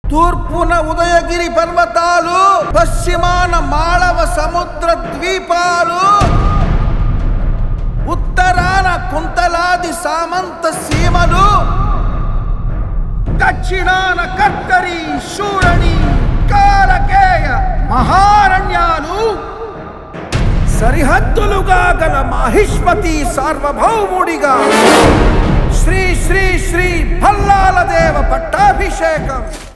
తూర్పున ఉదయగిరి పర్వతాలు, పశ్చిమాన మాళవ సముద్ర ద్వీపాలు, ఉత్తరాన కుంతలాది సామంత సీమలు, దక్షిణాన కట్టరి శూరణి కాలకేయ మహారణ్యాలు, సరిహద్దులుగా గల మహిష్మతి సార్వభౌముడిగా శ్రీ శ్రీ శ్రీ భల్లాల దేవ పట్టాభిషేకం.